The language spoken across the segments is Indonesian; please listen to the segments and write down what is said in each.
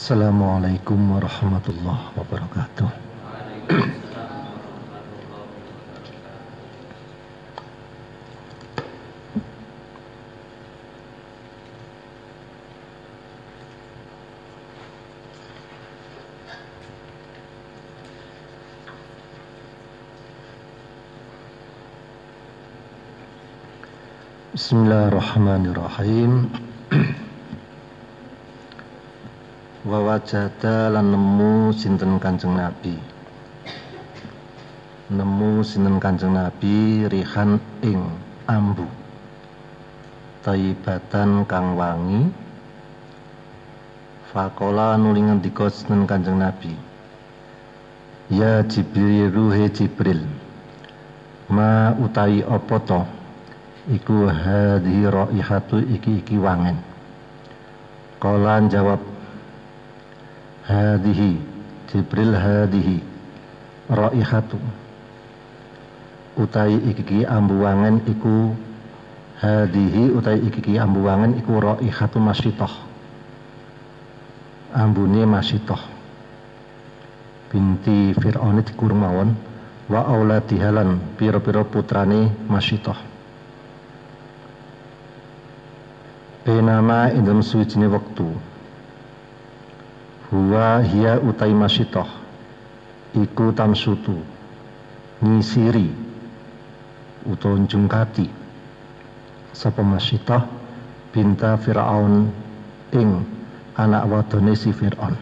Assalamualaikum warahmatullahi wabarakatuh. Bismillahirrahmanirrahim. Wa wajada lan nemu sinten Kanjeng Nabi. Nemu sinten Kanjeng Nabi rihan ing ambu. Taibatan kang wangi. Faqala nuli ngendika sinten Kanjeng Nabi. Ya Jibril ruhe Jibril. Ma utawi apa to? Iku hadhi raihatu iki wangen. Qala jawab hadhihi Jibril hadhihi raihatu utai iki ambu wangen iku hadhihi utai iki ambu wangen iku raihatu masyitah ambune masyitah binti Fir'aun dikurung mawon wa auladihalan pira-pira putrane masyitah. Benama indem suwijine wektu huwa hiya utai masyitah iku tamsutu nyisiri utawa njungkati sapa masyitah binta Fir'aun ing anak wadone si Fir'aun.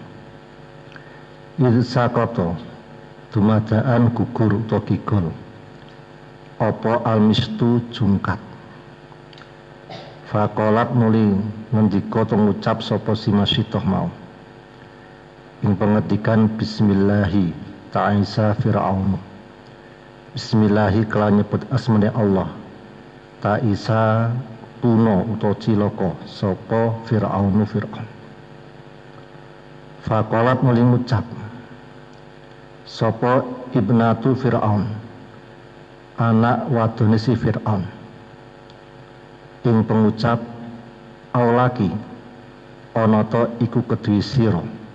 Idzaqata dumadaan gugur utawa gigol apa almistu jungkat. Faqalat nuli ngendika to ngucap sapa si masyitah mau ing pengetikan bismillahi ta'isa Fir'aun. Bismillahi kelawan nyebut asmane Allah. Ta'isa tuna utawa cilaka sapa Fir'aun. Faqalat nuli ngucap sapa ibnatu Fir'aun anak wadone si Fir'aun ing pengucap aulaki ana ta iku kedue sira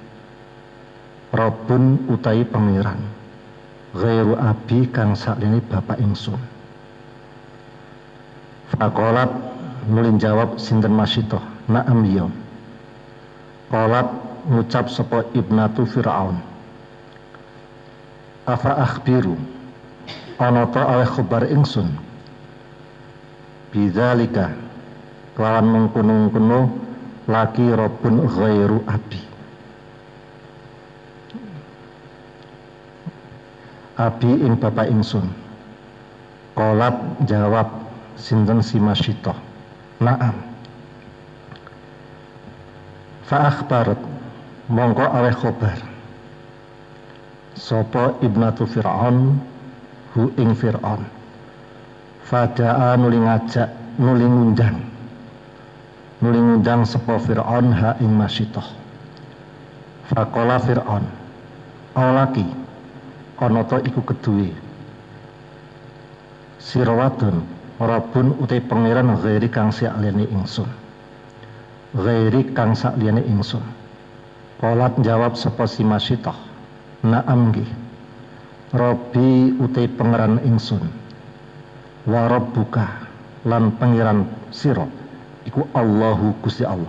Rabbun utai pangeran ghairu abi kang sakjane bapak ingsun. Faqalat nuli jawab sinten masyitah na'am ya. Qalat ngucap sapa ibnatu Fir'aun afa akhbiru ana ta oleh khabar ingsun bidzalika kelawan mengkono-kono laki Rabbun ghairu abi. Abi ing bapak ingsun. Qalat jawab sinten si masyitah na'am. Fa akhbarat mongko aweh khobar sapa ibnatu Fir'aun hu ing Fir'aun. Fada'a nuli ngajak nuli ngundang sapa Fir'aun ha ing masyitah. Faqala Fir'aun awlaki ana ta iku kedue sira wadon Rabbun utai pangeran ghairi kang sakliyane ingsun. Ghairi kang sakliyane ingsun. Qalat jawab sapa si masyitah na'am nggih. Rabbi utai pangeran ingsun. Wa rabbuka lan pangeran sira iku Allahu Gusti Allah.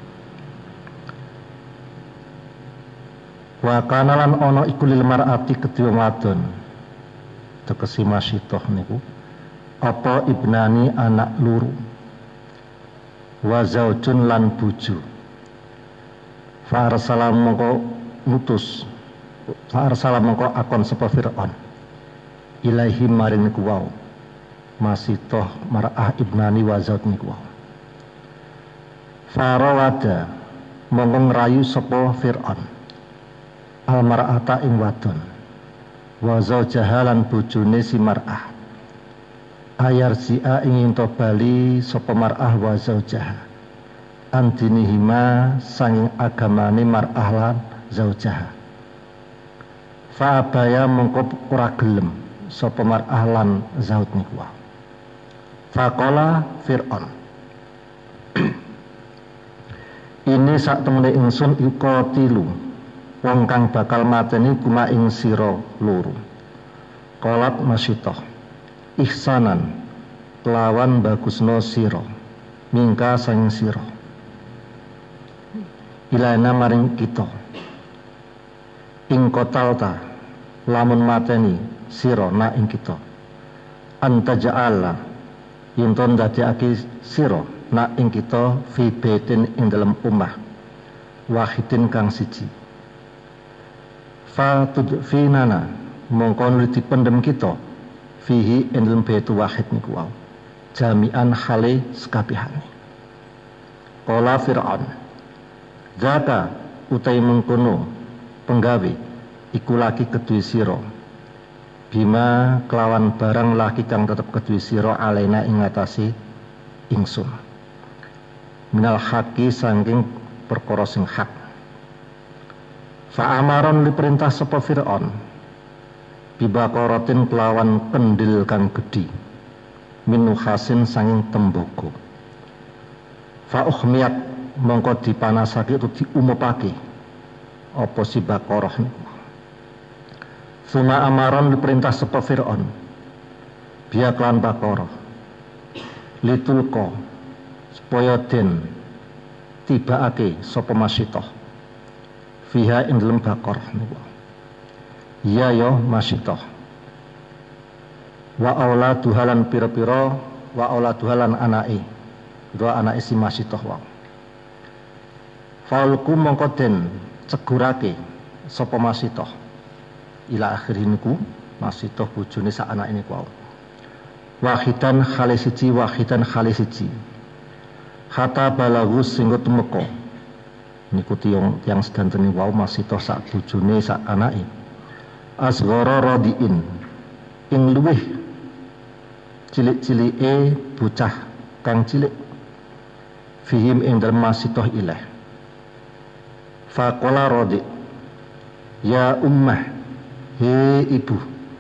Wa kana lan ana iku lil mar'ati kedua wadon tegesi masyitah niku apa ibnani anak luru wa zaujun lan bojo. Fa arsalam mongko ngutus fa arsalam mongko akon sapa Fir'aun ilaihi maring niku wau masyitah mar'ah ibnani wa zauj niku wau. Farawada mongko ngrayu sapa Fir'aun al mar'ata ing wadon wa zaujaha lan bojone si mar'ah ayar si'a ingin to bali sapa mar'ah wa zaujaha andinihima sanging agamane mar'ah lan zaujaha. Fa abaya mongko ora gelem sapa mar'ah lan zauj niku. Faqala Fir'aun ini sak temene ingsun iku tilu wong kang bakal mateni kuma ing sira loro. Qalat Masyitah ihsanan kelawan bagusno sira mingka sang sira ilana maring kita ing kotalta lamun mateni sira na ing kita anta ja'ala yunton dadekake sira na ing kita fi baitin ing dalem omah wahidin kang siji fa tudfinana mongko nuli dipendem kita fihi ing dalem baitu wahid niku wae jami'an hale sekabehane. Qala Fir'aun zaka utai mengkono penggawe iku lagi kedue sira bima kelawan barang laki kang tetep kedue sira alena ing ngatasi ingsun minal haqi saking perkara sing hak. Fa amaron diperintah sapa Fir'aun bibaqaratin kelawan kendil kang gedhi minu khasin sanging tembaga. Fa ukhmiyat mongko dipanasake utawa diumupake apa si baqarah niku. Suma amaron diperintah sapa Fir'aun biya klan baqarah litulqa supaya den tibaake sapa Masyitah fiha ing dalem baqarah niku. Ya yo Masyitah wa auladuha lan pira-pira wa auladuha lan anake dua anake si Masyitah wae. Faulku mongko den cegurake sapa Masyitah ila akhir niku Masyitah bojone sak anake niku wae. Wahidan khali siji wahidan khali siji hatta balagus singgo tumeka niku tiyang sedanten wae Masyitah sak bojone sak anake asghara radiin ing luweh cilik-cilike bocah kang cilik fihim ing dalem Masyitah ilah. Faqala radi ya ummah he ibu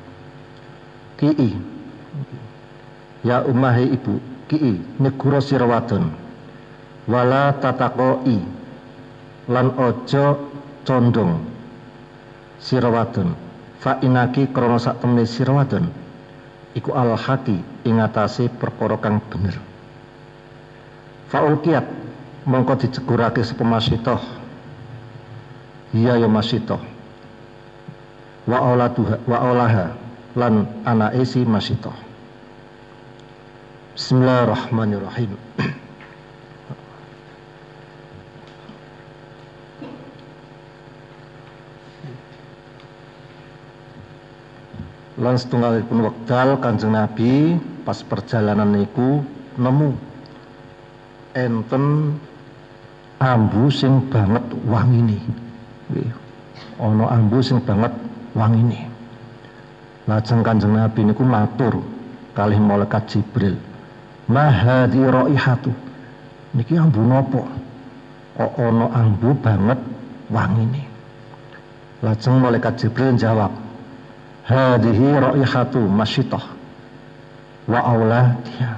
ki ya ummah he ibu ki negara sira wadon wala tataqoi lan aja condong sira wadon fa inaki krana sak temene sira wadon iku al haqi ing atase perkara kang bener. Fa ulqiyat mongko dicegurake sapa Masyitah iya ya Masyitah wa aulaha lan anake si Masyitah. Bismillahirrahmanirrahim. Lan setunggalipun wekdal Kanjeng Nabi pas perjalanan niku nemu enten ambu sing banget wangine. Ana ambu sing banget wangine. Lajeng Kanjeng Nabi niku matur kalih malaikat Jibril, "Ma hadhi raihatu?" Niki ambu napa? Kok ana ambu banget wangine. Lajeng malaikat Jibril jawab, hadhihi raihatu Masyitah wa auladiha.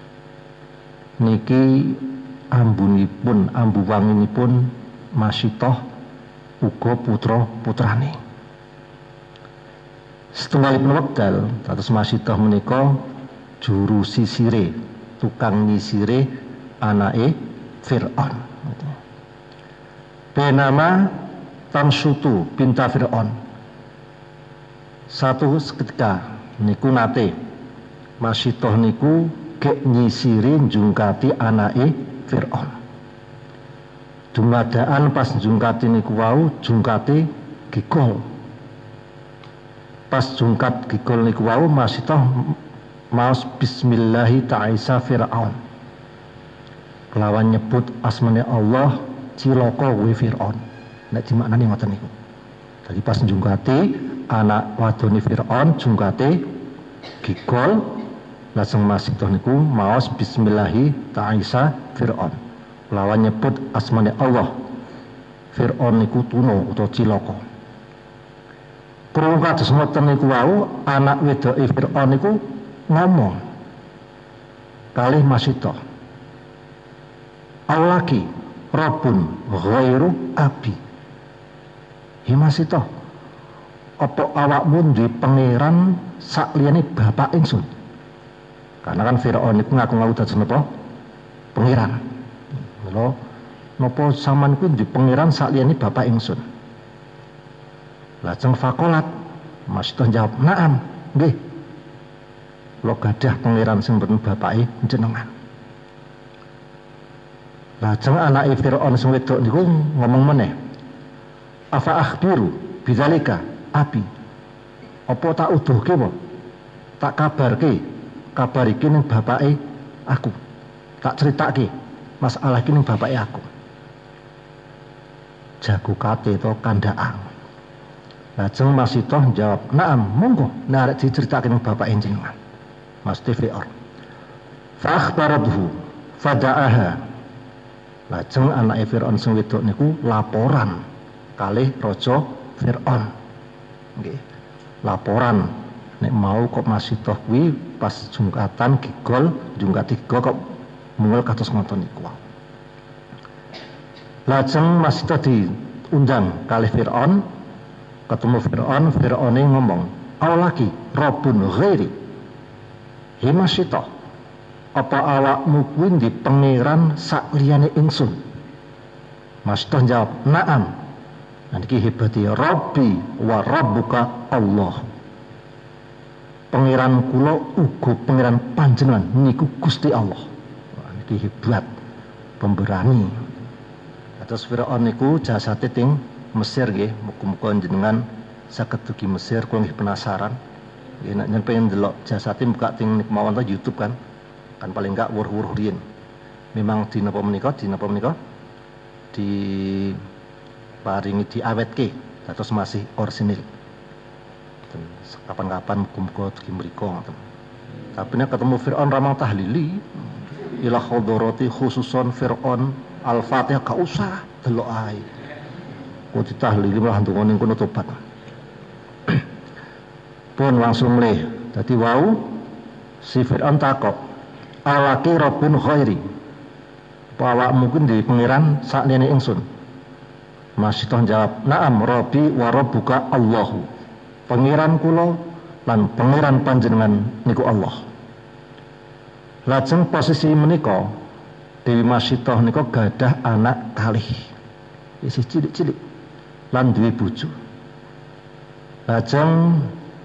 Niki ambunipun ambu wanginipun Masyitah uga putra-putrane. Setunggalipun wekdal dados Masyitah menika juru sisire, tukang nyisire anake Fir'aun. Benama Tamsutu binta Fir'aun. Satu seketika niku nate Masyitah niku gek nyisiri njungkati anake Fir'aun. Dumadaan pas njungkati niku wau jungkate gigol. Pas jungkat gigol niku wau Masyitah maos bismillahi ta'isa Fir'aun. Kelawan nyebut asmane Allah cilaka we Fir'aun. Nek dimaknani ngoten niku. Dadi pas njungkati anak wadone Fir'aun jungkate gigol lajeng Masyitah niku maos bismillahi ta'isa Fir'aun lawan nyebut asmane Allah. Fir'aun niku tuna utawa cilaka. Krungu kados ngoten niku wau anak wedoke Fir'aun niku ngomong kalih Masyitah, "Aulaki Rabbun ghairu abi. Masih toh apa awakmu duwe pangeran sakliyane bapak ingsun? Karena kan Firaun iku ngaku-ngaku dadi napa? Pangeran. Lho, napa sampean ku duwe pangeran sakliyane bapak ingsun? Lajeng faqalat, Masitoh jawab, "Naam, nggih. Kula gadah pangeran sing mboten bapake jenengan." Lajeng anake Firaun sing wedok niku ngomong meneh, "Afa akhbiru bidzalika abi." Apa tak uduhke apa? Tak kabarke kabar iki ning bapake aku. Tak critake masalah iki ning bapake aku. Jago kate to kandhaan. Lajeng Masitoh jawab, "Naam, monggo nek diceritake ning bapake jenengan." Mas Firaun. Fa akhbarathu fada'aha. Lajeng anake Firaun sing wedok niku laporan kalih Raja Firaun. Nggih. Laporan nek mau kok Masitoh kuwi pas jungkatan gigol jungkat 3 kok mungel kados ngoten niku. Lajeng Masitoh diundang kalih Firaun, ketemu Firaune ngomong, "Awlaki Rabbun ghairi." Masitoh, apa awakmu kuwi di pangeran sakliyane ingsun? Masitoh jawab, "Naam." Nah iki hebate Rabbi wa Rabbuka Allah. Pangeran kula uga pangeran panjenengan niku Gusti Allah. Nah, iki hebat, pemberani. Terus Firaun niku jasate teng Mesir nggih, muga-muga jenengan saged dugi Mesir, kula nggih penasaran. Nggih nek nyen pengen delok jasate buka teng niku mawon ta YouTube kan. Kan paling enggak wuruh-wuruh riyin. Memang di napa menika di paringi diawetke dados masih orisinil. Kapan-kapan muga-muga dugi mriku ngoten. Tapi nek ketemu Firaun ramang tahlili ila khadarati khususon Firaun Al-Fatihah gak usah delok ae. Kok ditahlili malah ndonga ning kono tobat. Pun langsung mleh. Dadi wau si Firaun takok, "Alaki Rabbun khairi." Awakmu kuwi di pangeran sakjane ingsun. Masitoh jawab, "Naam Rabbi wa Rabbuka Allahu." Pangeran kula lan pangeran panjenengan niku Allah. Lajeng posisi menika Dewi Masitoh nika gadah anak kalih. Isih cilik-cilik lan duwe bojo. Lajeng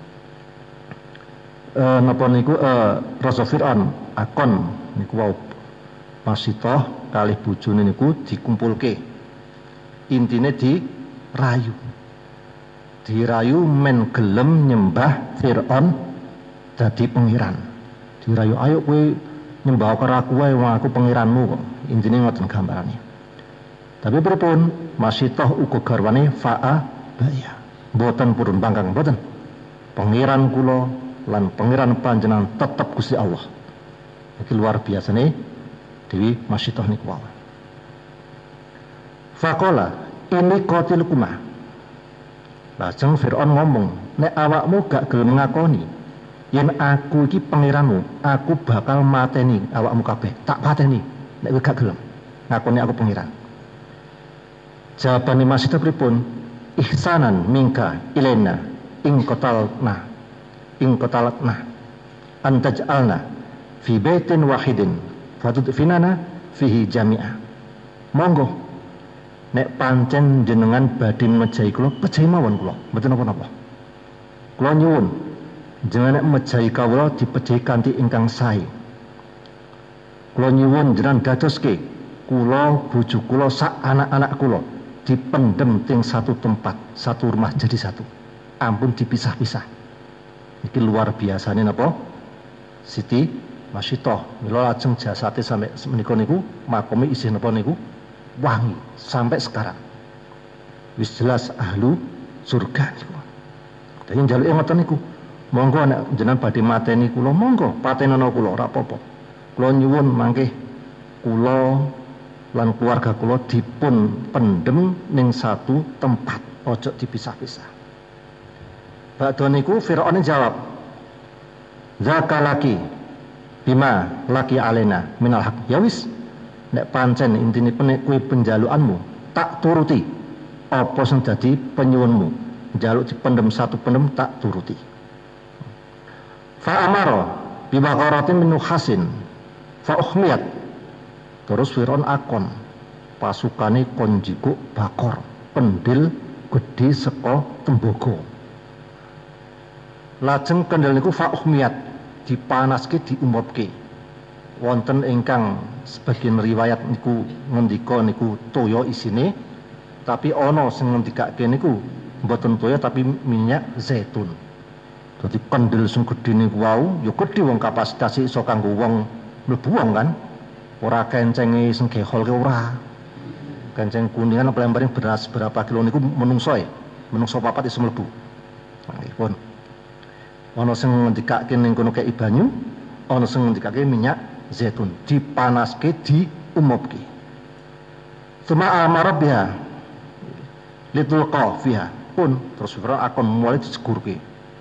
napa niku Raja Firaun akon niku wau Masitoh kalih bojone niku dikumpulke. Intine dirayu men gelem nyembah Firaun dadi pangeran. Dirayu, "Ayo kowe nyembah karo aku wae, wong aku pangeranmu kok." Intine ngoten gambarane. Tapi pripun? Masitoh uga garwane fa'a baya. Mboten purun bangkang mboten. Pangeran kula lan pangeran panjenengan tetep Gusti Allah. Iki luar biasa nih Dewi Masitoh niku wae. Faqala ini qatilukuma. Lajeng Firaun ngomong, "Nek awakmu gak gelem ngakoni yen aku iki pangeranmu, aku bakal mateni awakmu kabeh. Tak pateni nek kowe gak gelem ngakoni aku pangeran." Jawabane Masitoh pripun? "Ihsanan minka ilaina ing qatalna antaj'alna fi baitin wahidin fatudfinana fihi jami'a." Monggo nek pancen jenengan badhe mejahi kula, pejahi mawon kula, mboten napa-napa. Kula nyuwun jenengan nek mejahi kawula dipejahi kanthi ingkang sae. Kula nyuwun jenengan dadoske kula, bojo kula, sak anak-anak kula dipendem ting satu tempat, satu rumah jadi satu. Ampun dipisah-pisah. Iki luar biasane napa? Siti Masitoh. Mila lajeng jasate sampai menika niku makome isih napa niku? Wangi sampai sekarang. Wis jelas ahlu surga niku. Dadi njaluke ngoten niku. Monggo nek jenengan badhe mateni kula, monggo patenana kula ora apa-apa. Kula nyuwun mangke kula lan keluarga kula dipun pendem ning satu tempat, ojo dipisah-pisah. Badhe niku Firaun jawab, "Zakalaki bima laki alena minal haq." Ya wis, nek pancen intine nek kuwi penjalukanmu tak turuti apa sing dadi penyuwunmu njaluk dipendem satu pendem tak turuti. Fa amara bi baqaratin min hasin fa ukhmiyat. Terus Firaun akon pasukane kon jikuk bakor pendil gedhe saka tembaga. Lajeng kendel niku fa ukhmiyat dipanaske diumpke. Wonten ingkang sebagian riwayat niku ngendika niku toya isine, tapi ana sing ngendikake niku mboten toya tapi minyak zaitun. Dadi kendel sing gedhe niku wau ya gedhe wong kapasitas iso kanggo wong mlebu wong kan. Ora kencenge sing geholke ora. Kenceng kuningan apa lembaring beras berapa kilo niku menungso e. Menungso papat iso mlebu. Nggih, ana sing ngendikake ning kono kei banyu, ana sing ngendikake minyak zaitun dipanaske diumupke. Suma amara biha litulqa fiha pun terus Firaun akan mulai dicegurke.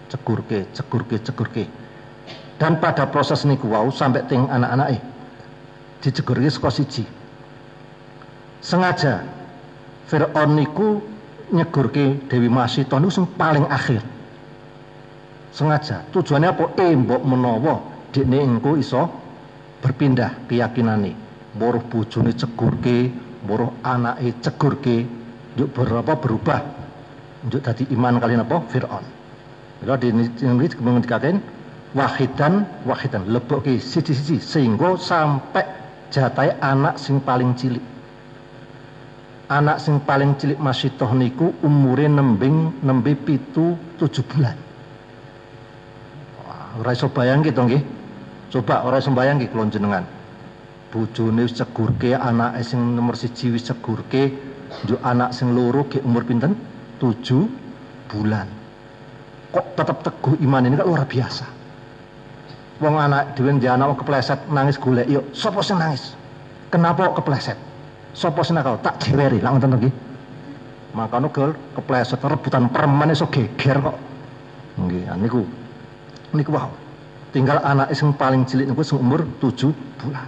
Dan pada proses niku wau sampai ting anak-anake dicegurke saka siji. Sengaja Firaun niku nyegurke Dewi Masita niku sing paling akhir. Sengaja tujuannya apa? Mbok menawa dekne engko iso berpindah keyakinane, mboro bojone cegurke, mboro anake cegurke, njuk berubah, njuk dadi iman kalian apa? Firaun. Lha dene ngendikaken wahidan lebokke siji-siji sehingga sampai jatahe anak sing paling cilik. Anak sing paling cilik Masitoh niku umure nembe 7 bulan. Ora iso bayangke to nggih. Coba ora sembayang ki kula jenengan. Bojone wis cegurke, anake sing nomor 1 wis cegurke, njuk anak sing loro ge umur pinten? 7 bulan. Kok tetep teguh iman ini kan luar biasa. Wong anak dhewe ndek anak kepleset nangis golek yo. Sapa sing nangis? Kenapa kepleset? Sapa sing nakal? Tak jeweri lak ngoten nggih. Makane gol kepleset rebutan permen iso geger kok. Nggih, niku wau. Tinggal anak sing paling cilik niku sing umur 7 bulan.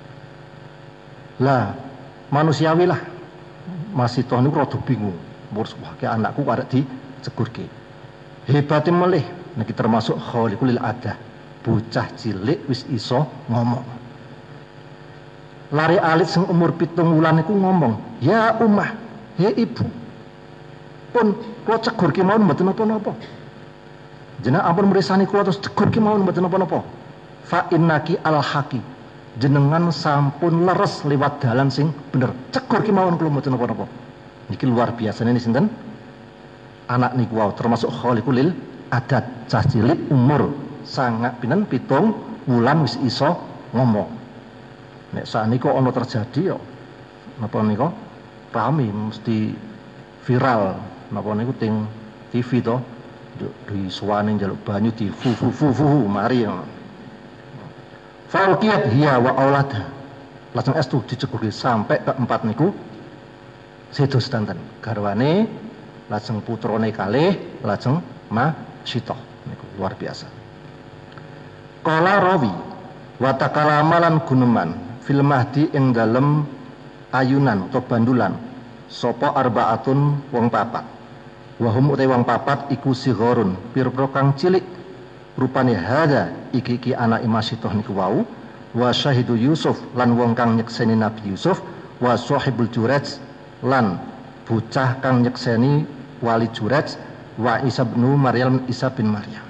Lah, manusiawi lah. Masitoh niku rada bingung. Murus wae anakku arek dicegurke. Hebate melih niki termasuk khaliqul adah. Bocah cilik wis iso ngomong. Lari alit sing umur 7 wulan niku ngomong, "Ya Ummah, ya Ibu. Pun kula cegurke mawon mboten napa-napa. Jenengan ampun mresani kula terus cegurke mawon mboten napa-napa. Fa innaki al-haqi. Jenengan sampun leres liwat dalan sing bener. Cegurke mawon kula mboten napa-napa." Niki luar biasa ini sinten? Anak niku wau termasuk khaliqul adat, cah cilik umur sangat pinten 7 wulan wis iso ngomong. Nek sakniki ana terjadi yo napa nika rame mesti viral napa niku teng TV to. Di suwane njaluk banyu di fu mari. Falqiyat hiya wa aulada. Lajeng estu dicegurke sampai keempat niku sedo sedanten. Garwane lajeng putrane kalih lajeng Masitoh niku luar biasa. Qala rawi wa takalamalan guneman fil mahdi ing dalem ayunan atau bandulan sapa arbaatun wong papat. Wahum utai wong papat iku sighorun pira-pira kang cilik rupane hada iki anak Masitoh niku wau wa syahidu Yusuf lan wong kang nyekseni Nabi Yusuf wa sahibul Juraj lan bocah kang nyekseni wali Juraj wa Isa bin Maryam Isa bin Maryam.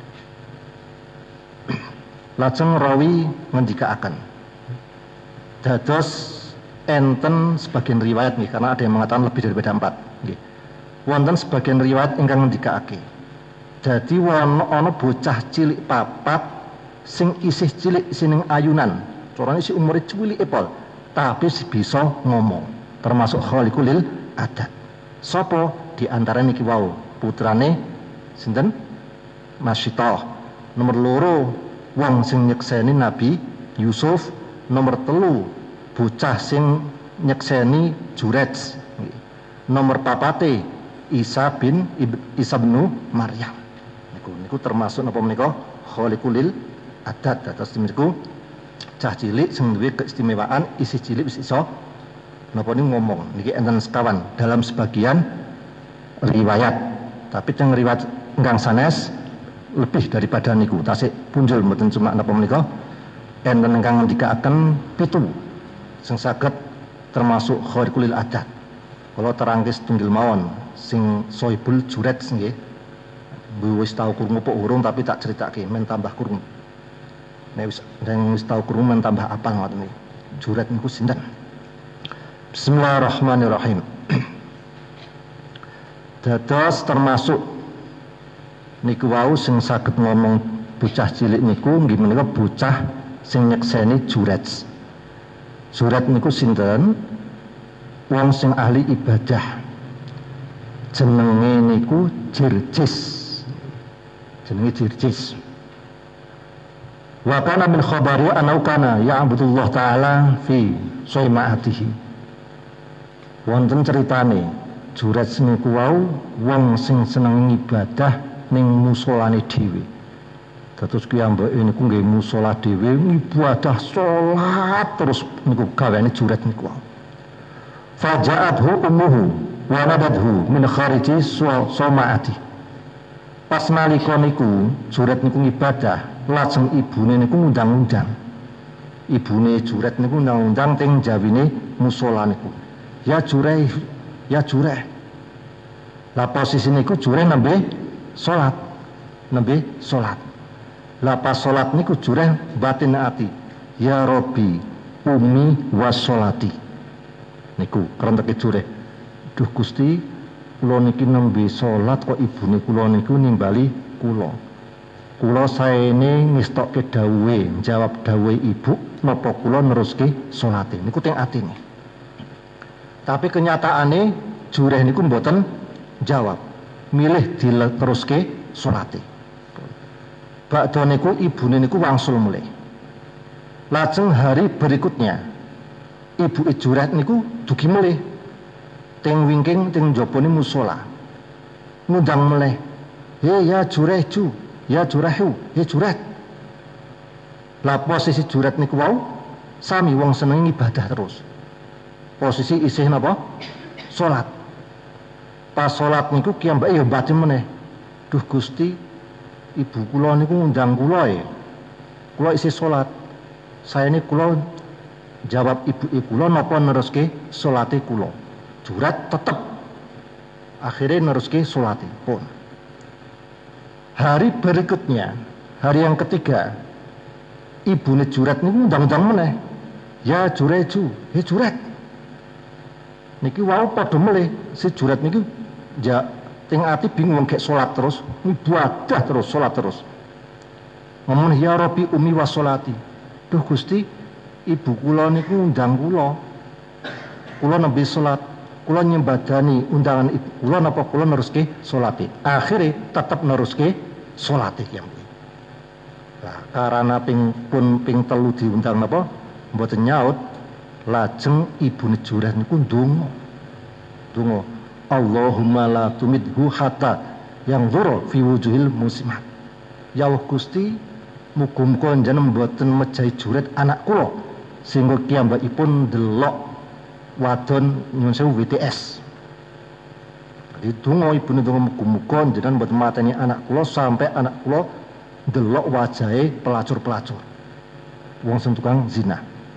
Lajeng rawi ngendikaaken dados enten sebagian riwayat nih karena ada yang mengatakan lebih daripada 4 nggih. Wonten sebagian riwayat ingkang ngendikake. Dadi ana bocah cilik papat sing isih cilik sining ayunan. Corane si umure cilik epol, tapi bisa ngomong. Termasuk khaliqul adat. Sapa di antara niki wau? Putrane sinten? Masitoh. Nomor 2 wong sing nyekseni Nabi Yusuf. Nomor 3 bocah sing nyekseni Juraj. Nomor 4 Isa bin Maryam. Niku termasuk napa menika khaliqul adat. Terus niku cah cilik sing duwe keistimewaan isih cilik wis iso napa niku ngomong. Niki enten sekawan dalam sebagian riwayat. Tapi teng riwayat ingkang sanes lebih daripada niku. Tasik punjul mboten cuma napa menika enten ingkang ngendikaaken 7 sing saged termasuk khariqul adat. Kalau terangke setunggal mawon sing Soibul Juret nggih. Wis tau krungu apa urung tapi tak critake men tambah krungu. Nek wis tau krungu men tambah apal ngoten niku. Juret niku sinten? Bismillahirrahmanirrahim. Dados termasuk niku wau sing saged ngomong bocah cilik niku nggih menika bocah sing nyekseni Juret. Juret niku sinten? Wong sing ahli ibadah. Jenenge niku Jirjis. Jenenge Jirjis. Wa kana min khabari anau kana ya'budullah taala fi saimaatihi. Wonten ceritane Juret niku wau wong sing seneng ibadah ning musolane dhewe. Dados kiyambake niku nggih musola dhewe ibadah salat terus niku gaweane Juret niku wau. Faja'athu ummuhu wa nadathu min khariji saimaati. Pas nalika niku Juret niku ngibadah, lajeng ibune niku ngundang-undang. Ibune Juret niku ngundang teng jawine musala niku. Ya Jureh, ya Jureh. Lah posisi niku Jureh nembe salat. Nembe salat. Lah pas salat niku Jureh batin ati. Ya Rabbi, ummi wassolati. Niku kerenteke Jureh. Duh Gusti, kula niki nembe salat kok ibune kula niku nimbali kula. Kula saene ngestokke dawuhe, jawab dawuhe ibu, napa kula neruske salate. Niku teng atine. Tapi kenyataane Jureh niku mboten jawab. Milih diteruske salate. Bakda niku ibune niku wangsul mulih. Lajeng hari berikutnya ibu Jureh niku dugi mulih. Teng wingking teng jabane musala. Ngundang meleh. He ya Jureju, ya Jurehu, ya Juret. Lah posisi Juret niku wau sami wong seneng ibadah terus. Posisi isih napa? Salat. Pas salat niku kiyambake ya batin meneh. Duh Gusti, ibu kula niku ngundang kula ya. Kula isih salat. Saene kula jawab ibu kula napa neruske salate kula. Juret tetap akhirnya neruski salate pun. Hari berikutnya, hari yang ketiga, ibune Juret niku undang-undang meneh. Ya Jureju, ya Juret. Niki wau padha melih si Juret niki ja teng ati bingung gek salat terus, ibadah terus, salat terus. Ngomong ya Rabbi ummi wassolati. Duh Gusti, ibu kula niku undang kula. Kula nembe salat. Kula nyembadani undangan ibu kula napa kula neruske salate. Akhire tetep neruske salate yang. Lah karena ping 3 diundang napa mboten nyaut, lajeng ibune Juret niku ndonga. Ndonga, Allahumma la tumidhu hatta yang dzura fi wujuhil muslimat. Ya Allah Gusti, muga-muga njenengan mboten mejahi Juret anak kula sehingga kiyambakipun delok wadon nyuwun sewu WTS. Jadi donga ibune donga muga-muga njenengan mboten mateni anak kula sampai anak kula ndelok wajahe pelacur-pelacur. Wong sing tukang zina.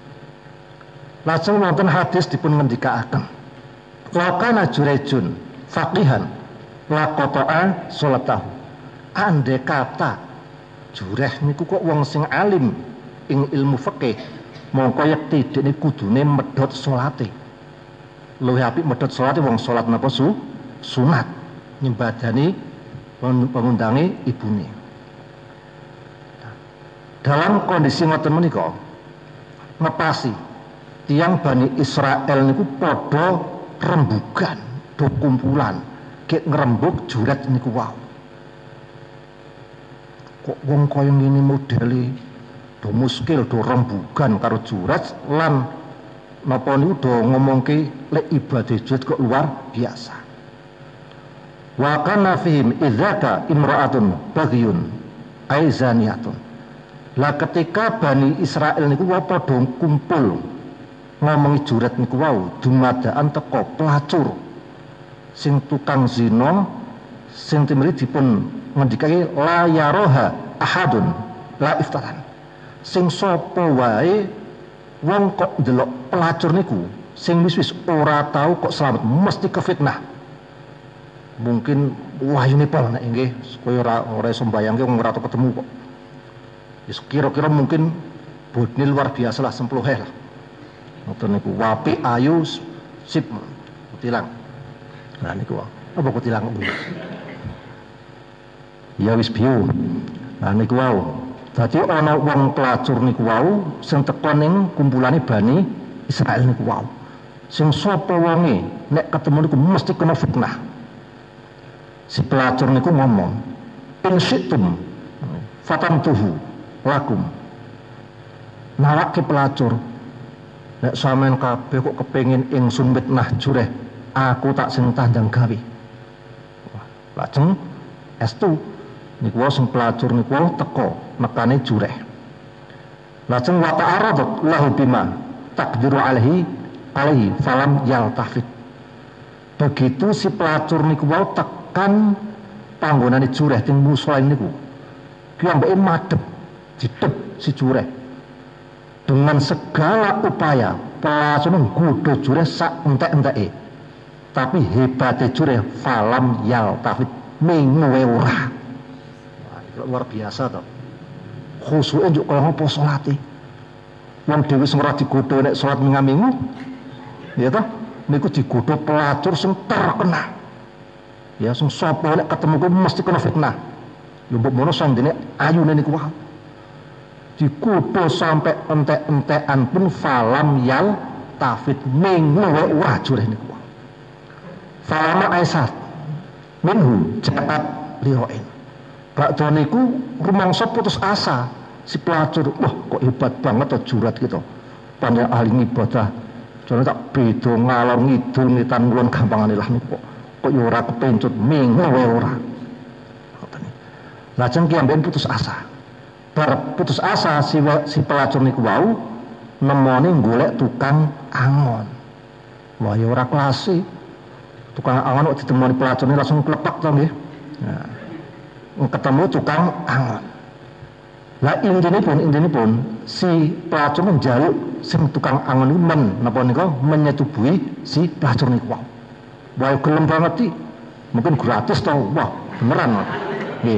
Lajeng wonten hadis dipun ngendikaaken. Lakana Jurejun faqihan laqata'a salatahu. Andai kata Jureh niku kok wong sing alim ing ilmu fikih, mongko yekti dene kudune medhot salate. Luwih apik medhot salate wong salat napa sunat nyembadani pengundange ibune. Dalam kondisi ngoten menika ngepasi tiyang Bani Israel niku padha rembugan, do kumpulan gek ngrembug Juret niku wau. Kok wong kaya ngene modele do muskil do rembugan karo Juret lan napa niku do ngomongke lek ibadah Juret kok luar biasa. Wa kana fihim idzaka imra'atun baghiyun aizaniyatun. Lah ketika Bani Israel niku padha kumpul ngomongi juret niku wau, dumadaan teko pelacur sing tukang zina sing timri dipun ngendikake la yaroha ahadun la iftaran. Sing sapa wae wong kok ndelok pelacur niku sing wis ora tahu kok selamat, mesti kefitnah. Mungkin wayune pol nek nggih kowe ora iso mbayangke wong ora ketemu kok. Wis kira-kira mungkin bodine luar biasa lah, sempluhe lah. Ngoten niku wapi ayu sip kutilang. Nah niku apa kutilang niku? Ya wis biu. Nah niku wau. Dadi ana wong pelacur niku wau sing teko ning kumpulane Bani Israil niku wau. Sing sapa wonge nek ketemu niku mesti kena fitnah. Si pelacur niku ngomong, "In syi'tum fatantuhu lakum." Nawake pelacur, nek sampean kabeh kok kepengin ingsun fitnah jureh, aku tak sing tandang gawe. Lajeng estu niku sing pelacur niku teko mekane jureh. Lajeng wa ta'aradat lahu bima taqdiru alaihi falam yaltafit. Begitu si pelacur niku wau tekan panggonane jureh teng musala niku. Ki ambeke madhep didep si jureh. Dengan segala upaya pelacur nggodho jureh sak entek-enteke. Tapi hebate jureh falam yaltafit, menguwe ora. Wah, itu luar biasa to. Khusuke njuk kaya ngopo salate. Wong dhewe sing ora digodho nek salat minga-mingu. Ya toh, niku digodho pelacur sing terkenal. Ya sing sapa nek ketemu ku mesti kena fitnah. Lho mbok mono sandene ayune niku wae. Digodho sampai entek-entekan pun falam yal tafid menguwe ora jureh niku. Falama aisat minhu jaat liroin. Bakda niku rumangsa putus asa si pelacur. Wah kok hebat banget to jurat gitu. Panjang ahli ibadah. Jane tak beda ngalor ngidul nitan kulon gampangane lah niku kok ya ora kepencut menguwe ora. Lajeng ki amben putus asa. Bar putus asa si pelacur niku wau nemoni golek tukang angon. Wah ya ora klase. Tukang angon kok ditemoni pelacur ini langsung klepek to nggih. Nah, ketemu tukang angon. Lah intine pun si pelacur njaluk sing tukang angon niku napa nika menyetubuhi si pelacur niku wau. Wah gelem banget iki. Mungkin gratis to. Wah, beneran. Nggih.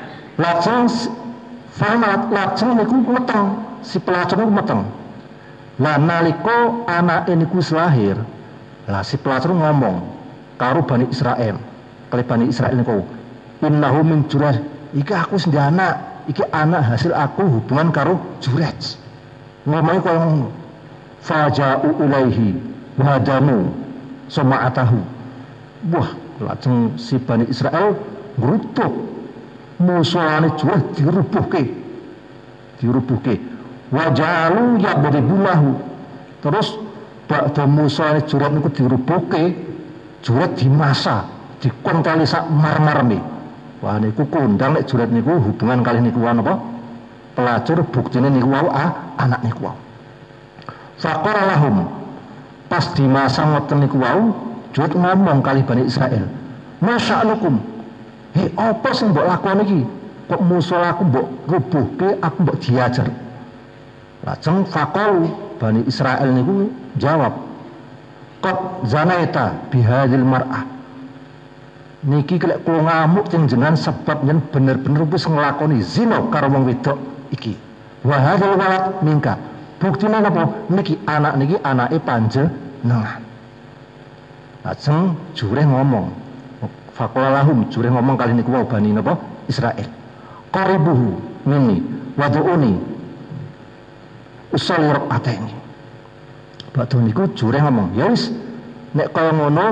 Lajeng niku meteng, si pelacur niku meteng. Lah nalika anake niku wis lahir, lah si pelacur ngomong karo Bani Israel. Kali Bani Israel niku, "Innahu min juraj." Iki aku sing anak, iki anak hasil aku hubungan karo juraj. Ngomongnya kaya ngono. Faja'u ilaihi wa hadamu sama'atahu. Wah, lajeng si Bani Israel ngrutuk musolane juraj dirubuhke. Wajalu yadribulahu. Terus bakda musolane juraj niku dirubuhke, juraj dimasa, dikontali sak marmarme. Wah niku kondang nek juraj niku hubungan kalih niku napa? Pelacur buktine niku wau anak niku wau. Faqara lahum. Pas dimasa ngoten niku wau, juraj ngomong kalih Bani Israel. Masya'alukum. Hei apa sing mbok lakoni iki? Kok musola aku mbok rubuhke, aku mbok diajar. Lajeng faqalu Bani Israel niku jawab, "Qad zanaita bihadil mar'ah." Niki kelek kula ngamuk teng jenengan sebab yen bener-bener wis nglakoni zina karo wong wedok iki. Wa hadzal walad minka. Buktine napa? Niki anake panjenengan. Lajeng jureh ngomong, faqalalahum jureh ngomong kali niku wau Bani napa? Israel. Qaribuhu minni wad'uni usolli rak'ataini. Bakda niku jureh ngomong, "Ya wis nek kaya ngono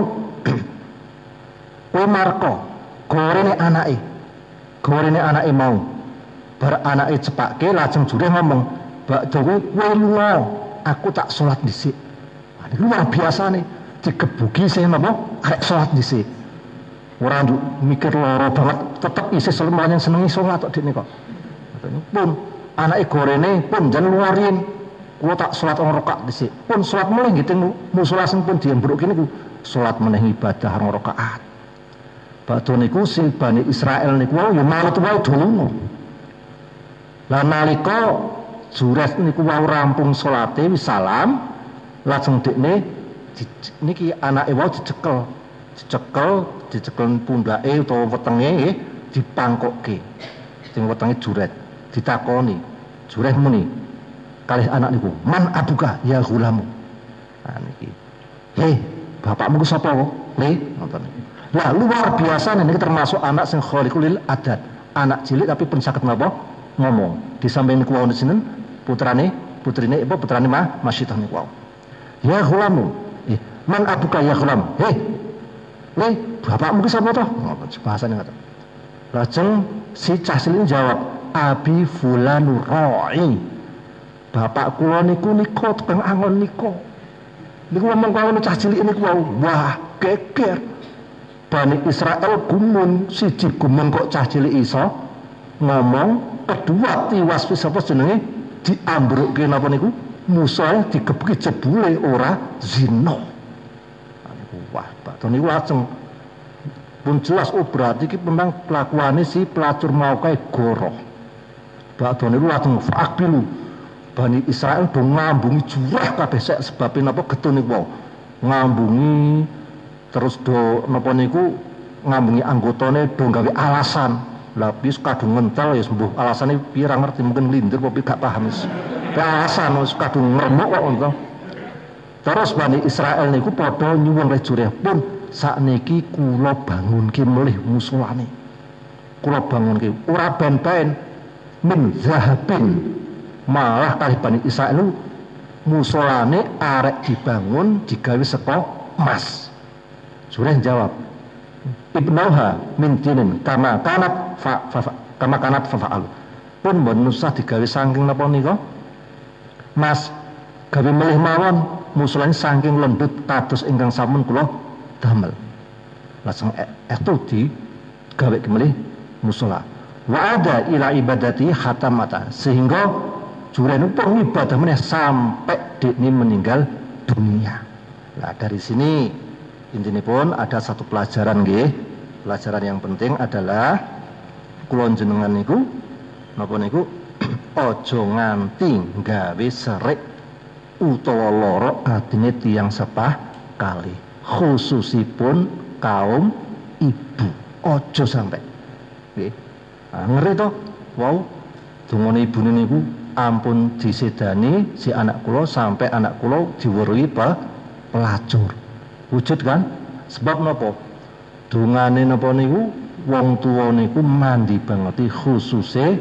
kowe marko gorene anake mau." Bar anake cepake lajeng jureh ngomong, "Bakda kowe lunga, aku tak salat dhisik." Wah niku luar biasa nih, digebuki sing napa arek salat dhisik. Ora mikir lara banget, tetep isih semuanya senengi salat tok dekne kok. Pun anake gorene pun jan luarin kula tak salat rong rakaat dhisik pun salat meneh nggih teng musala sing pun diembruk niku salat meneh ibadah rong rakaat badhe niku si Bani Israil niku ya manut wae dolunga lah nalika Jures niku wau rampung salate wis salam lajeng dekne niki anake wau dicekel pundake utawa wetenge nggih dipangkokke sing wetenge Juret ditakoni Juret muni kalih anak niku man abuka ya gulamu nah niki bapakmu ku sapa kok ngoten lah luar biasa niki termasuk anak sing khaliqul adat anak cilik tapi pun saged napa ngomong disampaikan niku wau sinten putrine Masyitah niku wau ya gulamu man abuka ya gulam bapakmu ku sapa to ngoten bahasane ngoten lajeng si cah cilik jawab abi fulanu ra'i bapak kula niku tukang angon niku ngomong kalau cah cilik niku wah geger Bani Israel gumun siji gumun kok cah cilik iso ngomong kedua tiwas wis apa jenenge diambrukke napa niku musuh digebeki jebule ora zina niku wah Pak niku lajeng pun jelas berarti iki memang kelakuane si pelacur mau kae goroh Pak niku lajeng fa'akbilu Bani Israel do ngambungi jurah kabeh sek sebab napa getun niku ngambungi terus do napa niku ngambungi anggotane do gawe alasan lah wis kadung ngentel ya sembuh alasane piye ra ngerti mungkin lindir apa gak paham wis alasan wis kadung ngremuk kok ngono terus Bani Israel niku padha nyuwun rejureh pun sakniki kula bangunke melih musolane kula bangunke ora ben-ben min zahabin malah kali Bani Israil musolane arek dibangun digawe saka emas. Surah jawab ibnauha min tinin kama kanat fa'al pun mbon usah digawe saking napa nika mas gawe melih mawon musolane saking lembut kados ingkang sampun kula damel langsung itu digawe melih musola wa ada ila ibadati hatamata sehingga Jurenu pun ibadah meneh sampai dekne meninggal dunia. Nah dari sini intinya pun ada satu pelajaran nggih. Pelajaran yang penting adalah kula jenengan niku napa niku aja nganti gawe serik utawa lara atine tiyang sepah kalih khususipun kaum ibu aja sampai nggih. Ngeri to wow dongane ibune niku ampun disedani si anak kula sampai anak kula diweruhi pelacur. Wujud kan? Sebab napa? Dongane napa niku wong tuwa niku mandi banget khususe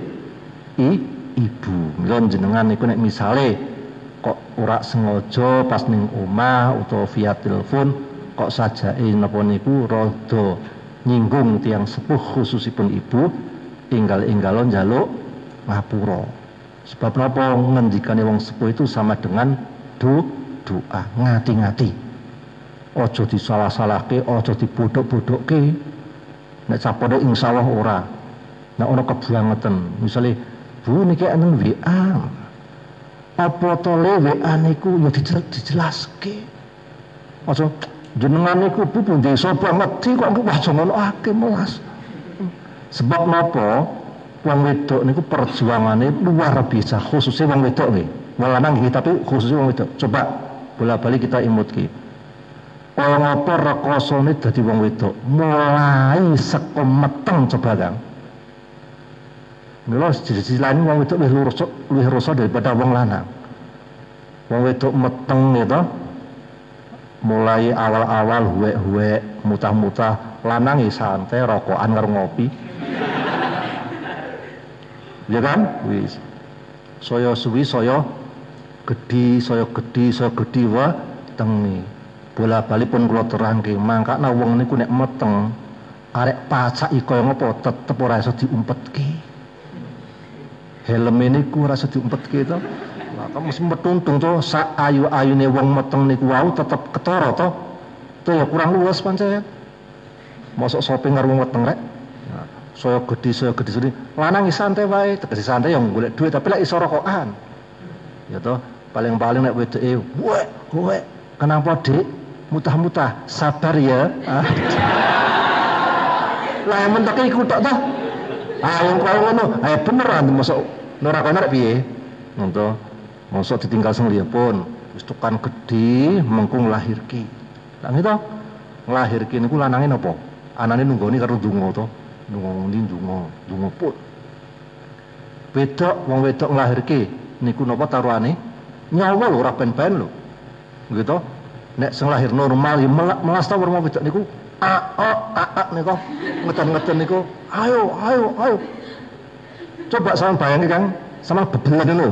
ibu. Mila jenengan niku nek misale kok ora sengaja pas ning omah utawa via telepon kok sajake napa niku rada nyinggung tiyang sepuh khususipun ibu enggal-enggalon njaluk ngapura. Sebab napa ngendikane wong sepuh itu sama dengan doa ngati-ngati. Aja disalah-salahke, aja dibodhok-bodhokke. Nek capone insyaallah ora. Nek ana kebangetan, misale Bu niki enten WA. Apa to le WA niku ya dijelaske. Aja jenengan niku Bu pun desa banget kok aja ngono akeh melas. Sebab napa? Wong wedok niku perjuangane luar biasa khususnya wong wedok nggih. Wong lanang nggih tapi khususnya wong wedok. Coba bola-bali kita imutke. Wong apa rekosane dadi wong wedok mulai saka meteng coba Kang. Mila siji-sijine wong wedok luwih rasa daripada wong lanang. Wong wedok meteng gitu. Mulai awal-awal huwek-huwek, mutah-mutah, lanang ya santai rokokan karo ngopi. Ya kan? Wis. Saya suwi saya gedhi wae tengi. Bola-bali pun kula terangke, mangkana wong niku nek meteng arek pacak iki kaya ngopo tetep ora iso diumpetke. Helm niku ora iso diumpetke to. Lah kan mesti metuntung to sak ayu-ayune wong meteng niku wau tetep ketara to. To ya kurang luas pancen. Mosok shopping karo wong meteng rek. saya gede sini. Lanang santai wae, tegese santai yang golek duit tapi lek iso rokokan. Ya toh, paling-paling nek wedoke, "Wek, kenapa, Dik? Mutah-mutah, sabar ya." Lah mentek iku tok toh. Yang kaya ngono, beneran mosok ora kono rek piye? Ngono. Mosok ditinggal sing liya pun wis tekan gedhe mengko nglahirke. Lah ngene to. Nglahirke niku lanange napa? Anane nunggoni karo donga to. Donga pun. Wedok wong wedok nglahirke niku napa taruhane? Nyawa lho ora ben-ben lho. Nggih to? Nek sing lahir normal ya melas ta wong wedok niku niku ngeten-ngeten niku ayo. Coba sampean bayangke Kang, sama bebelen lho.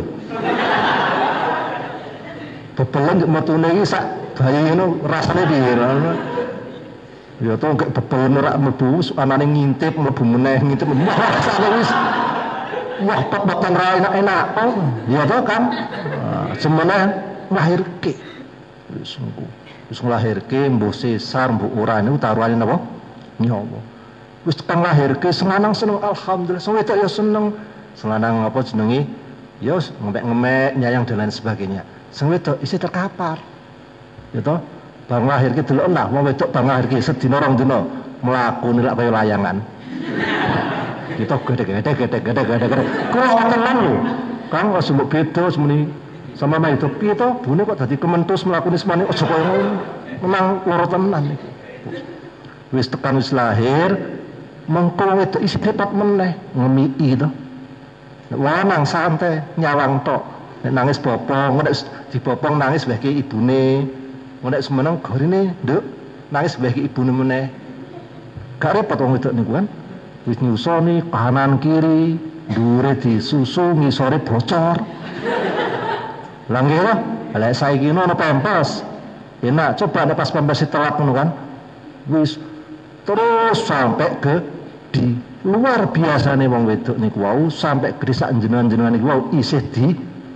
Bebelen metune iki sak bayi ngono rasane piye? Ya to gek bebelen ora mlebu anane ngintip mlebu meneh ngintip rasane wis wah pok-pokan ra enak-enak. Ya to kan? Semene lahirke. Wis nglahirke mbuh sesar mbuh ora niku taruhane napa? Nyawa. Wis tekan lahirke seneng alhamdulillah, sing wedok ya seneng. Seneng apa jenenge? Ya ngemek nyayang dan lain sebagainya. Sing wedok isih terkapar. Ya toh, bang lahirke delok nah wong wedok bang lahirke sedina rong dina mlaku nilak kaya layangan. Kita gede. Kok tenan lho. Kang wis mbok beda semeni sama mah itu piye to? Bune kok dadi kementus mlakune semane aja kaya ngono. Memang loro tenan iki. Wis tekan wis lahir mengko wedok isi dapat meneh ngemiki to. Nek lanang santai nyawang tok. Nek nangis bopong, nek dibopong nangis mbahke ibune. Nek semeneng gorine, Nduk, nangis mbahke ibune meneh. Gak repot wong wedok niku kan. Wis nyusoni kanan kiri, dhuwure disusu, ngisore bocor. Lah nggih lho, lek saiki ono pempes. Enak, coba nek pas pempes telat ngono kan. Wis terus sampai ke di luar biasane wong wedok niku wau sampai gede sak jenengan-jenengan niku wau isih di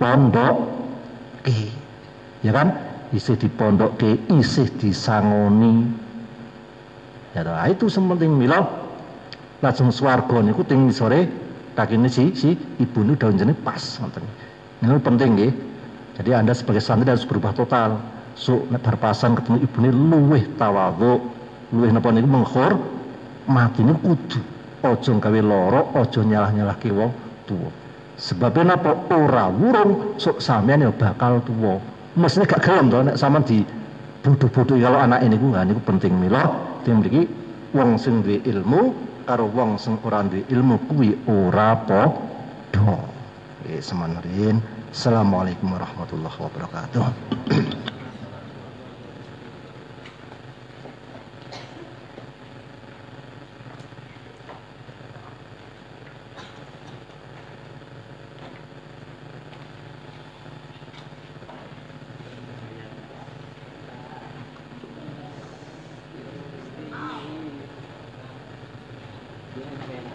pondoke. Ya kan? Isih di pondoke, isih disangoni. Ya toh, itu sementing mila lajeng swarga niku teng sore kakine si ibune daun jenenge pas ngoten. Niku penting nggih. Jadi Anda sebagai santri harus berubah total. So nek berpasan ketemu ibune luweh tawadhu, luweh napa niku menghor matine kudu aja gawe lara, aja nyalah-nyalahke wong tuwa. Sebabnya napa ora wurung sok sampean ya bakal tuwa. Mestine gak gelem to nek sampean di bodoh-bodoh kalau anak ini niku penting mila teng mriki wong sing duwe ilmu karo wong sing ora duwe ilmu kuwi ora padha. Semenerin. Assalamualaikum warahmatullahi wabarakatuh. Dia